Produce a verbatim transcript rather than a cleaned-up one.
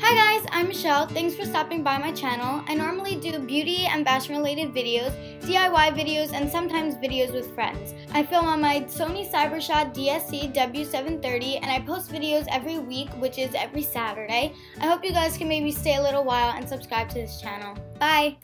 Hi guys, I'm Michelle. Thanks for stopping by my channel. I normally do beauty and fashion related videos, D I Y videos, and sometimes videos with friends. I film on my Sony Cybershot D S C W seven thirty and I post videos every week, which is every Saturday. I hope you guys can maybe stay a little while and subscribe to this channel. Bye!